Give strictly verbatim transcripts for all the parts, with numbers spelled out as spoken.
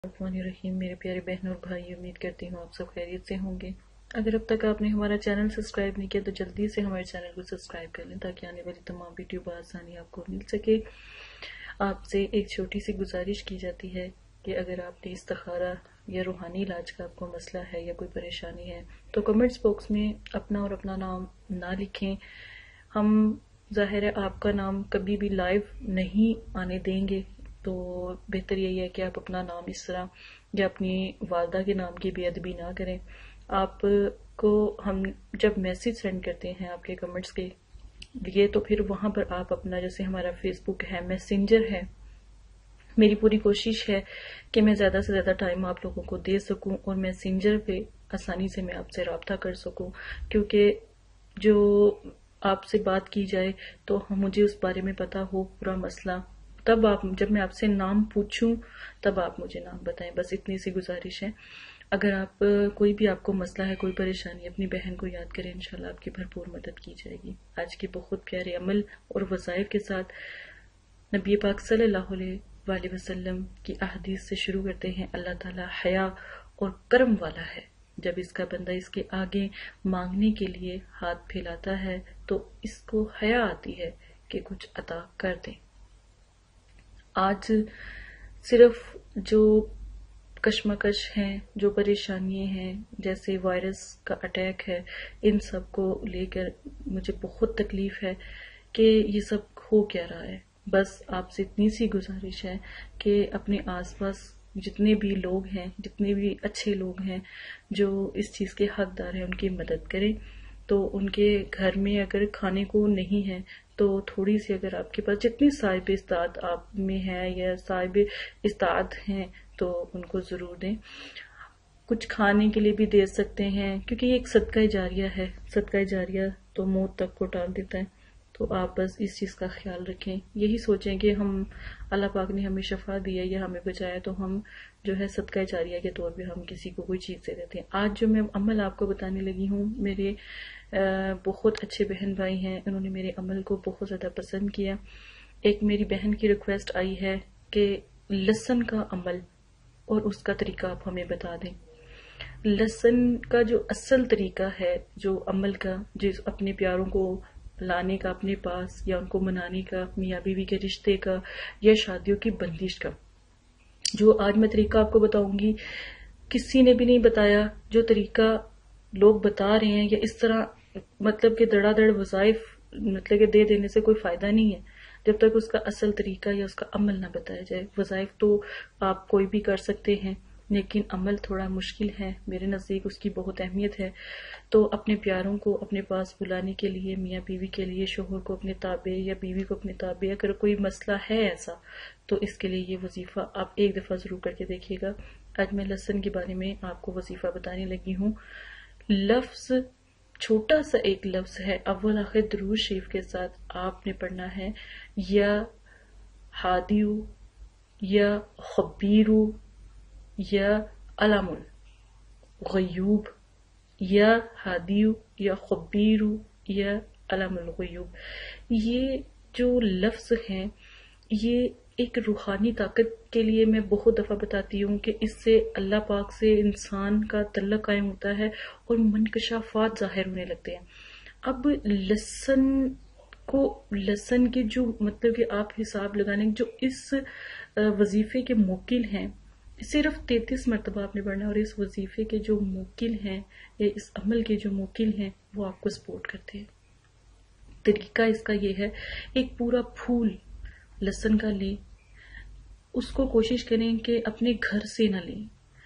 الرحمن الرحیم میرے پیارے بہن اور بھائی، امید کرتی ہوں آپ سب خیریت سے ہوں گے۔ اگر اب تک آپ نے ہمارا چینل سبسکرائب نہیں کیا تو جلدی سے ہمارے چینل کو سبسکرائب کر لیں تاکہ آنے والی تمام ویڈیو بآسانی آپ کو مل سکے۔ آپ سے ایک چھوٹی سی گزارش کی جاتی ہے کہ اگر آپ نے استخارہ یا روحانی علاج کا آپ کو مسئلہ ہے یا کوئی پریشانی ہے تو کمنٹس باکس میں اپنا اور اپنا نام نہ لکھیں۔ ہم ظاہر ہے آپ کا نام کبھی بھی لائیو نہیں آنے دیں گے، تو بہتر یہی ہے کہ آپ اپنا نام اس طرح یا اپنی والدہ کے نام کی بے ادبی نہ کریں۔ آپ کو ہم جب میسج سینڈ کرتے ہیں آپ کے کمنٹس کے لیے تو پھر وہاں پر آپ اپنا، جیسے ہمارا فیس بک ہے، میسنجر ہے، میری پوری کوشش ہے کہ میں زیادہ سے زیادہ ٹائم آپ لوگوں کو دے سکوں اور میسنجر پہ آسانی سے میں آپ سے رابطہ کر سکوں، کیونکہ جو آپ سے بات کی جائے تو مجھے اس بارے میں پتا ہو پورا مسئلہ، تب آپ جب میں آپ سے نام پوچھوں تب آپ مجھے نام بتائیں۔ بس اتنی سی گزارش ہے۔ اگر آپ کوئی بھی آپ کو مسئلہ ہے، کوئی پریشانی، اپنی بہن کو یاد کریں، انشاءاللہ آپ کی بھرپور مدد کی جائے گی۔ آج کے بہت پیارے عمل اور وظائف کے ساتھ نبی پاک صلی اللہ علیہ وآلہ وسلم کی احادیث سے شروع کرتے ہیں۔ اللہ تعالیٰ حیا اور کرم والا ہے۔ جب اس کا بندہ اس کے آگے مانگنے کے لیے ہاتھ پھیلاتا ہے تو اس کو حیا آتی ہے کہ کچھ عطا کر دیں۔ آج صرف جو کشمکش ہیں، جو پریشانیاں ہیں، جیسے وائرس کا اٹیک ہے، ان سب کو لے کر مجھے بہت تکلیف ہے کہ یہ سب ہو کیا رہا ہے۔ بس آپ سے اتنی سی گزارش ہے کہ اپنے آس پاس جتنے بھی لوگ ہیں، جتنے بھی اچھے لوگ ہیں جو اس چیز کے حقدار ہیں، ان کی مدد کریں۔ تو ان کے گھر میں اگر کھانے کو نہیں ہے تو تھوڑی سی، اگر آپ کے پاس جتنی صاحب استعداد آپ میں ہے یا صاحب استعداد ہیں تو ان کو ضرور دیں۔ کچھ کھانے کے لیے بھی دے سکتے ہیں، کیونکہ یہ ایک صدقہ جاریہ ہے۔ صدقہ جاریہ تو موت تک کو ٹال دیتا ہے، تو آپ بس اس چیز کا خیال رکھیں۔ یہی سوچیں کہ ہم اللہ پاک نے ہمیں شفا دی ہے یا ہمیں بچایا تو ہم جو ہے صدقہ جاریہ کے طور پہ ہم کسی کو کوئی چیز دے دیتے ہیں۔ آج جو میں عمل آپ کو بتانے لگی ہوں، میرے بہت اچھے بہن بھائی ہیں، انہوں نے میرے عمل کو بہت زیادہ پسند کیا۔ ایک میری بہن کی ریکویسٹ آئی ہے کہ لہسن کا عمل اور اس کا طریقہ آپ ہمیں بتا دیں۔ لہسن کا جو اصل طریقہ ہے، جو عمل کا، جس اپنے پیاروں کو لانے کا اپنے پاس یا ان کو منانے کا، میاں بیوی کے رشتے کا یا شادیوں کی بندش کا، جو آج میں طریقہ آپ کو بتاؤں گی کسی نے بھی نہیں بتایا۔ جو طریقہ لوگ بتا رہے ہیں یا اس طرح مطلب کہ دڑا دڑ وظائف مطلب کہ دے دینے سے کوئی فائدہ نہیں ہے جب تک اس کا اصل طریقہ یا اس کا عمل نہ بتایا جائے۔ وظائف تو آپ کوئی بھی کر سکتے ہیں لیکن عمل تھوڑا مشکل ہے، میرے نزدیک اس کی بہت اہمیت ہے۔ تو اپنے پیاروں کو اپنے پاس بلانے کے لیے، میاں بیوی کے لیے، شوہر کو اپنے تابع یا بیوی کو اپنے تابع، اگر کوئی مسئلہ ہے ایسا تو اس کے لیے یہ وظیفہ آپ ایک دفعہ ضرور کر کے دیکھیے گا۔ آج میں لہسن کے بارے میں آپ کو وظیفہ بتانے لگی ہوں۔ لفظ چھوٹا سا ایک لفظ ہے، اول آخر درود شریف کے ساتھ آپ نے پڑھنا ہے، یا ہادیو یا خبیرو یا علام الغیوب، یا ہادیو یا خبیرو یا علام الغیوب۔ یہ جو لفظ ہیں یہ ایک روحانی طاقت کے لیے میں بہت دفعہ بتاتی ہوں کہ اس سے اللہ پاک سے انسان کا تعلق قائم ہوتا ہے اور منکشافات ظاہر ہونے لگتے ہیں۔ اب لہسن کو، لہسن کے جو مطلب کہ آپ حساب لگانے جو اس وظیفے کے موکل ہیں، صرف تینتیس مرتبہ آپ نے پڑھنا، اور اس وظیفے کے جو موکل ہیں یا اس عمل کے جو موکل ہیں وہ آپ کو سپورٹ کرتے ہیں۔ طریقہ اس کا یہ ہے، ایک پورا پھول لہسن کا لیں، اس کو کوشش کریں کہ اپنے گھر سے نہ لیں۔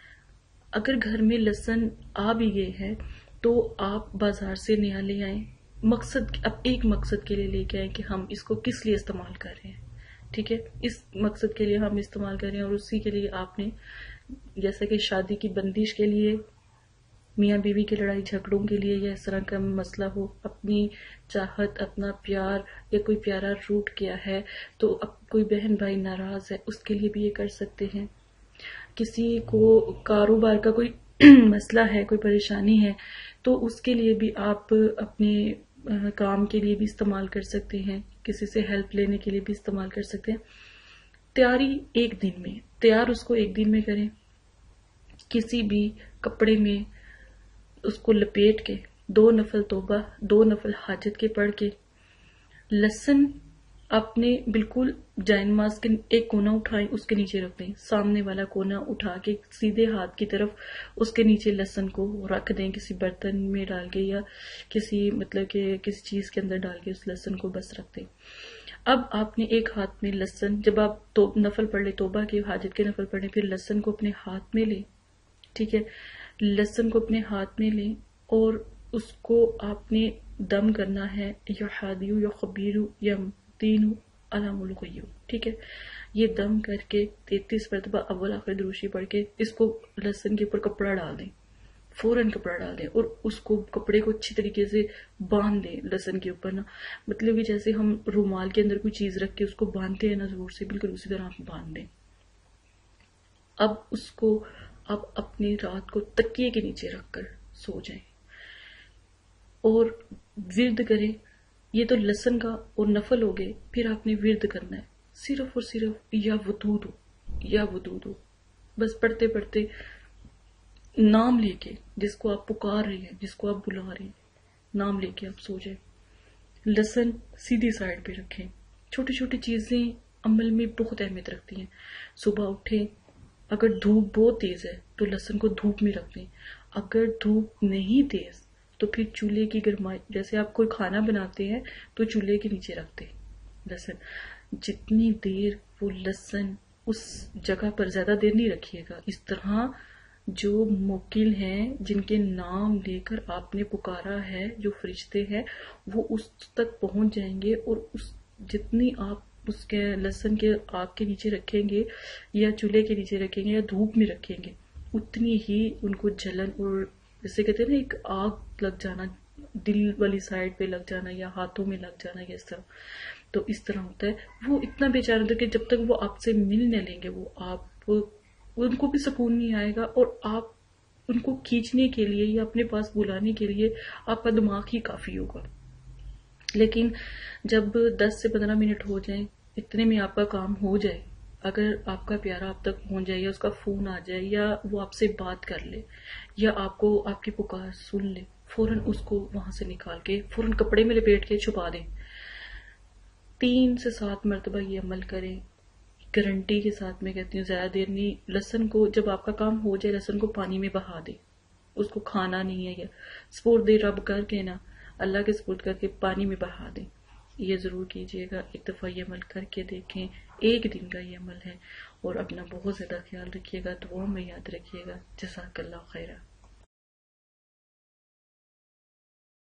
اگر گھر میں لہسن آ بھی گئے ہے تو آپ بازار سے نیا لے آئیں۔ مقصد، اب ایک مقصد کے لیے لے کے آئیں کہ ہم اس کو کس لیے استعمال کر رہے ہیں، ٹھیک ہے، اس مقصد کے لیے ہم استعمال کر رہے ہیں، اور اسی کے لیے آپ نے، جیسے کہ شادی کی بندش کے لیے، میاں بیوی کی لڑائی جھگڑوں کے لیے یا اس طرح کا مسئلہ ہو، اپنی چاہت، اپنا پیار یا کوئی پیارا روٹ کیا ہے تو اب کوئی بہن بھائی ناراض ہے، اس کے لیے بھی یہ کر سکتے ہیں۔ کسی کو کاروبار کا کوئی مسئلہ ہے، کوئی پریشانی ہے تو اس کے لیے بھی آپ اپنے کام کے لیے بھی استعمال کر سکتے ہیں، کسی سے ہیلپ لینے کے لیے بھی استعمال کر سکتے ہیں۔ تیاری ایک دن میں، تیار اس کو ایک دن میں کریں، کسی بھی کپڑے میں اس کو لپیٹ کے دو نفل توبہ دو نفل حاجت کے پڑھ کے لہسن اپنے بالکل جائن ماز کے ایک کونا اٹھائیں اس کے نیچے رکھ دیں، سامنے والا کونا اٹھا کے سیدھے ہاتھ کی طرف اس کے نیچے لہسن کو رکھ دیں، کسی برتن میں ڈال کے یا کسی مطلب کہ کسی چیز کے اندر ڈال کے اس لہسن کو بس رکھ دیں۔ اب آپ نے ایک ہاتھ میں لہسن، جب آپ تو نفل پڑھ لیں توبہ کے حاجت کے نفل پڑھ لیں، پھر لہسن کو اپنے ہاتھ میں لیں، ٹھیک ہے، لہسن کو اپنے ہاتھ میں لیں اور اس کو آپ نے دم کرنا ہے، یا حادیو یا خبیرو یا تین علام الغیو، ٹھیک ہے، یہ دم کر کے تینتیس مرتبہ اول آخر دروشی پڑھ کے اس کو لہسن کے اوپر کپڑا ڈال دیں، فوراً کپڑا ڈال دیں اور اس کو کپڑے کو اچھی طریقے سے باندھ دیں لہسن کے اوپر نا، مطلب کہ جیسے ہم رومال کے اندر کوئی چیز رکھ کے اس کو باندھتے ہیں نا زور سے، بالکل اسی طرح آپ باندھ دیں۔ اب اس کو آپ اپنی رات کو تکیے کے نیچے رکھ کر سو جائیں اور ورد کریں۔ یہ تو لہسن کا اور نفل ہو گئے، پھر آپ نے ورد کرنا ہے صرف اور صرف یا ودود ہو یا ودود ہو، بس پڑھتے پڑھتے نام لے کے جس کو آپ پکار رہے ہیں، جس کو آپ بلا رہے ہیں، نام لے کے آپ سو جائیں۔ لہسن سیدھی سائڈ پہ رکھیں۔ چھوٹی چھوٹی چیزیں عمل میں بہت اہمیت رکھتی ہیں۔ صبح اٹھیں، اگر دھوپ بہت تیز ہے تو لہسن کو دھوپ میں رکھ دیں، اگر دھوپ نہیں تیز تو پھر چولہے کی گرمائی، جیسے آپ کوئی کھانا بناتے ہیں تو چولہے کے نیچے رکھ دیں لہسن۔ جتنی دیر وہ لہسن اس جگہ پر، زیادہ دیر نہیں رکھیے گا، اس طرح جو موکل ہیں جن کے نام لے کر آپ نے پکارا ہے، جو فرشتے ہیں، وہ اس تک پہنچ جائیں گے اور اس جتنی آپ اس کے لہسن کے آگ کے نیچے رکھیں گے یا چولہے کے نیچے رکھیں گے یا دھوپ میں رکھیں گے، اتنی ہی ان کو جلن اور جیسے کہتے ہیں نا ایک آگ لگ جانا، دل والی سائڈ پہ لگ جانا یا ہاتھوں میں لگ جانا، یا اس طرح، تو اس طرح ہوتا ہے۔ وہ اتنا بے چارہ ہوتا ہے کہ جب تک وہ آپ سے مل نہ لیں گے، وہ آپ ان کو بھی سکون نہیں آئے گا، اور آپ ان کو کھینچنے کے لیے یا اپنے پاس بلانے کے لیے آپ کا دماغ ہی کافی ہوگا۔ لیکن جب دس سے پندرہ منٹ ہو جائیں، اتنے میں آپ کا کام ہو جائے، اگر آپ کا پیارا آپ تک پہنچ جائے یا اس کا فون آ جائے یا وہ آپ سے بات کر لے یا آپ کو آپ کی پکار سن لے، فوراً اس کو وہاں سے نکال کے فوراً کپڑے میں لپیٹ کے چھپا دیں۔ تین سے سات مرتبہ یہ عمل کریں، گارنٹی کے ساتھ میں کہتی ہوں، زیادہ دیر نہیں۔ لہسن کو جب آپ کا کام ہو جائے، لہسن کو پانی میں بہا دیں، اس کو کھانا نہیں ہے، یا سپورٹ دے رب کر کے نا، اللہ کے سپورٹ کر کے پانی میں بہا دیں۔ یہ ضرور کیجئے گا، ایک دفعہ یہ عمل کر کے دیکھیں، ایک دن کا یہ عمل ہے، اور اپنا بہت زیادہ خیال رکھیے گا، دعاؤں میں یاد رکھیے گا۔ جزاک اللہ خیرہ۔